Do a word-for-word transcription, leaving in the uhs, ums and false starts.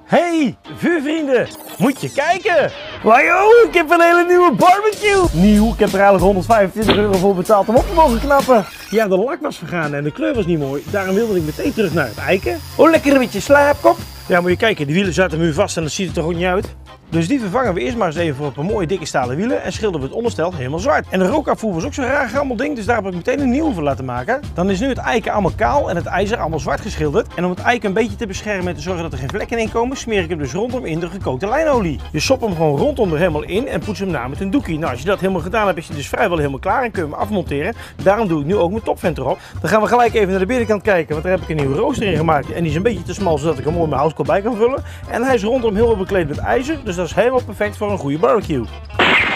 Hey, vuurvrienden, moet je kijken! Wajo, ik heb een hele nieuwe barbecue! Nieuw, ik heb er eigenlijk honderdvijfentwintig euro voor betaald om op te mogen knappen. Ja, de lak was vergaan en de kleur was niet mooi. Daarom wilde ik meteen terug naar het eiken. Oh, lekker een beetje slaapkop. Ja, moet je kijken, de wielen zaten nu vast en dat ziet er toch ook niet uit. Dus die vervangen we eerst maar eens even voor een paar mooie dikke stalen wielen en schilderen we het onderstel helemaal zwart. En de rookafvoer was ook zo'n raar gammel ding, dus daar heb ik meteen een nieuwe voor laten maken. Dan is nu het eiken allemaal kaal en het ijzer allemaal zwart geschilderd. En om het eiken een beetje te beschermen en te zorgen dat er geen vlekken in komen, smeer ik hem dus rondom in de gekookte lijnolie. Je sop hem gewoon rondom er helemaal in en poets hem na met een doekie. Nou, als je dat helemaal gedaan hebt, is hij dus vrijwel helemaal klaar en kun je hem afmonteren. Daarom doe ik nu ook mijn topvent erop. Dan gaan we gelijk even naar de binnenkant kijken, want daar heb ik een nieuwe rooster in gemaakt. En die is een beetje te smal, zodat ik er mooi mijn houtskool bij kan vullen. En hij is rondom heel bekleed met ijzer, dus dat is helemaal perfect voor een goede barbecue.